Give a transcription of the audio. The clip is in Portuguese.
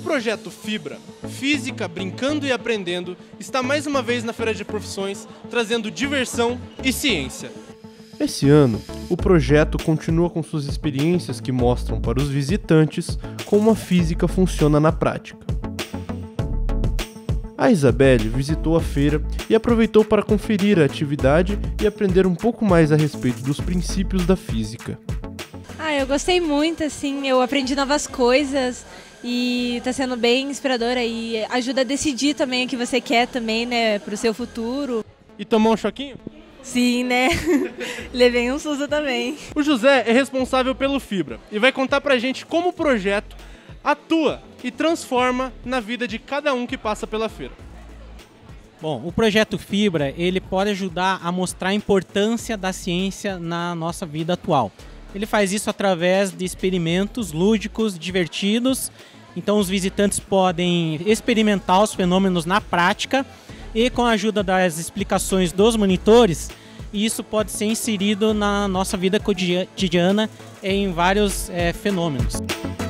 projeto Fibra, Física Brincando e Aprendendo, está mais uma vez na Feira de Profissões, trazendo diversão e ciência. Esse ano, o projeto continua com suas experiências que mostram para os visitantes como a física funciona na prática. A Isabelle visitou a feira e aproveitou para conferir a atividade e aprender um pouco mais a respeito dos princípios da física. Eu gostei muito, assim, eu aprendi novas coisas e tá sendo bem inspiradora e ajuda a decidir também o que você quer também, né, pro seu futuro. E tomou um choquinho? Sim, né? Levei um susto também. O José é responsável pelo Fibra e vai contar pra gente como o projeto atua e transforma na vida de cada um que passa pela feira. Bom, o projeto Fibra, ele pode ajudar a mostrar a importância da ciência na nossa vida atual. Ele faz isso através de experimentos lúdicos, divertidos. Então os visitantes podem experimentar os fenômenos na prática e com a ajuda das explicações dos monitores, isso pode ser inserido na nossa vida cotidiana em vários fenômenos.